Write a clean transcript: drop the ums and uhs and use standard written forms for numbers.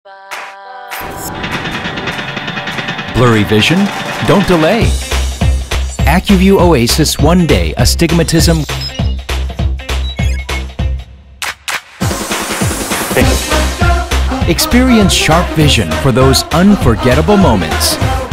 Blurry vision? Don't delay. ACUVUE OASYS One Day Astigmatism. Experience sharp vision for those unforgettable moments.